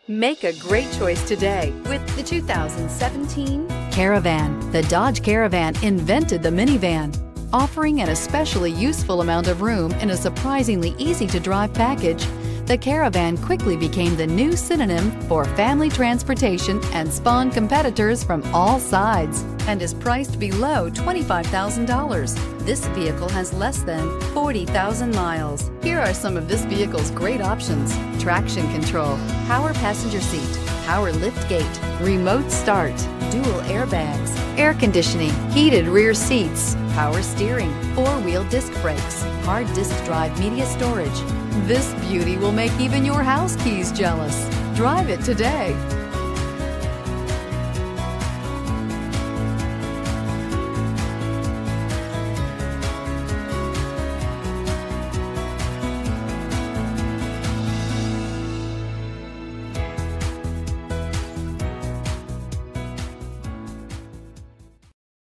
Make a great choice today with the 2017 Caravan. The Dodge Caravan invented the minivan, offering an especially useful amount of room in a surprisingly easy-to-drive package. The Caravan quickly became the new synonym for family transportation and spawned competitors from all sides and is priced below $25,000. This vehicle has less than 40,000 miles. Here are some of this vehicle's great options: traction control, power passenger seat, power lift gate, remote start, dual airbags, air conditioning, heated rear seats, power steering, four-wheel disc brakes, hard disk drive media storage. This beauty will make even your house keys jealous. Drive it today.